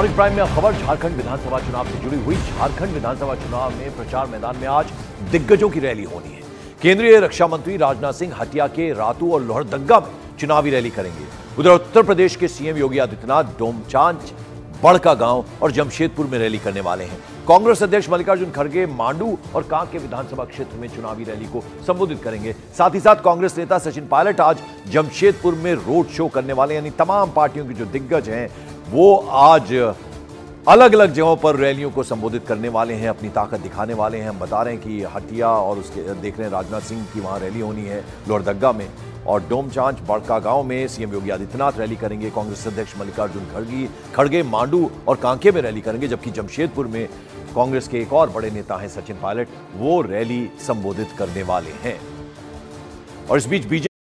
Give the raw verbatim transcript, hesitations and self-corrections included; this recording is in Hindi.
नागरिक प्राइम में अब खबर झारखंड विधानसभा चुनाव से जुड़ी हुई। झारखंड विधानसभा चुनाव में प्रचार मैदान में आज दिग्गजों की रैली होनी है। केंद्रीय रक्षा मंत्री राजनाथ सिंह हटिया के रातू और लोहरदग्गा में चुनावी रैली करेंगे। उधर उत्तर प्रदेश के सीएम योगी आदित्यनाथ डोमचांच, बड़कागांव और जमशेदपुर में रैली करने वाले हैं। कांग्रेस अध्यक्ष मल्लिकार्जुन खड़गे मांडू और कांके विधानसभा क्षेत्र में चुनावी रैली को संबोधित करेंगे। साथ ही साथ कांग्रेस नेता सचिन पायलट आज जमशेदपुर में रोड शो करने वाले, यानी तमाम पार्टियों के जो दिग्गज हैं वो आज अलग अलग जगहों पर रैलियों को संबोधित करने वाले हैं, अपनी ताकत दिखाने वाले हैं। हम बता रहे हैं कि हटिया और उसके देख रहे हैं राजनाथ सिंह की वहां रैली होनी है लोहरदग्गा में, और डोमचांच बड़कागांव में सीएम योगी आदित्यनाथ रैली करेंगे। कांग्रेस अध्यक्ष मल्लिकार्जुन खड़गे खड़गे मांडू और कांके में रैली करेंगे, जबकि जमशेदपुर में कांग्रेस के एक और बड़े नेता हैं सचिन पायलट, वो रैली संबोधित करने वाले हैं। और इस बीच बीजेपी